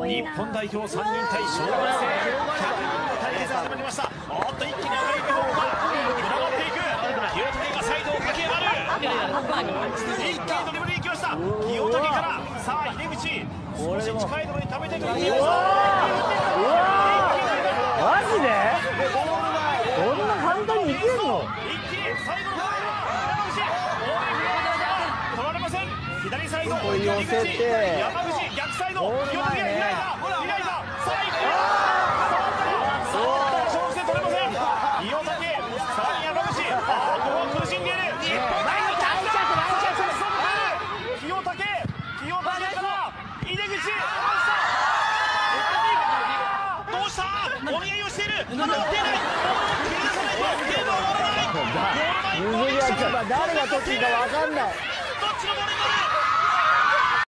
日本代表3人対小学生100人の対決が始まりました。おっと一気に赤いユニフォームがつながっていく。清武がサイドを駆け上がる。一気にドリブルに行きました。清武からさあ入り口少し近いところに溜めてくる。マジでこんな簡単にいけんの。一気に最後のトライは取られません。左サイド入り口山口逆サイド清武が開いたさあ行く勝負して取れません。清武さらに山口ここは苦しんでいる。日本代表清武から井出口どうしたお願いをしている。乗ってない水着やっちゃった。誰が取っていいか分かんない。 どっちのボールになる。